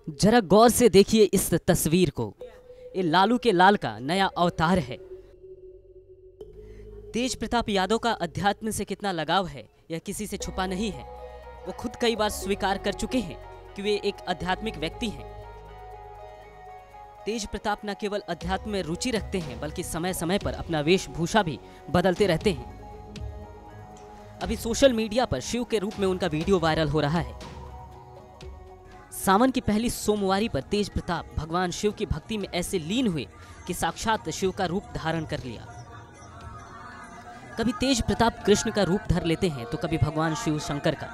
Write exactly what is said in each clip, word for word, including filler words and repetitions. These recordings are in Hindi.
जरा गौर से देखिए इस तस्वीर को। ये लालू के लाल का नया अवतार है। तेज प्रताप यादव का अध्यात्म से कितना लगाव है यह किसी से छुपा नहीं है। वो खुद कई बार स्वीकार कर चुके हैं कि वे एक आध्यात्मिक व्यक्ति हैं। तेज प्रताप न केवल अध्यात्म में रुचि रखते हैं बल्कि समय समय पर अपना वेशभूषा भी बदलते रहते हैं। अभी सोशल मीडिया पर शिव के रूप में उनका वीडियो वायरल हो रहा है। सावन की पहली सोमवारी पर तेज प्रताप भगवान शिव की भक्ति में ऐसे लीन हुए कि साक्षात शिव का रूप धारण कर लिया। कभी तेज प्रताप कृष्ण का रूप धर लेते हैं तो कभी भगवान शिव शंकर का।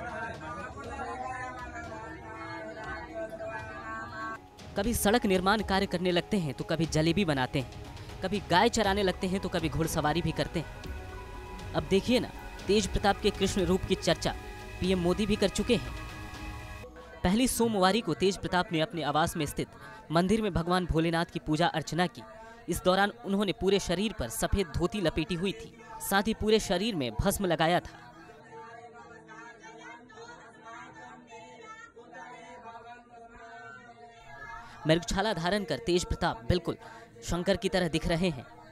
कभी सड़क निर्माण कार्य करने लगते हैं तो कभी जलेबी बनाते हैं, कभी गाय चराने लगते हैं तो कभी घुड़सवारी भी करते हैं। अब देखिए ना, तेज प्रताप के कृष्ण रूप की चर्चा पीएम मोदी भी कर चुके हैं। पहली सोमवारी को तेज प्रताप ने अपने आवास में स्थित मंदिर में भगवान भोलेनाथ की पूजा अर्चना की। इस दौरान उन्होंने पूरे शरीर पर सफेद धोती लपेटी हुई थी, साथ ही पूरे शरीर में भस्म लगाया था। मृगछाला धारण कर तेज प्रताप बिल्कुल शंकर की तरह दिख रहे हैं।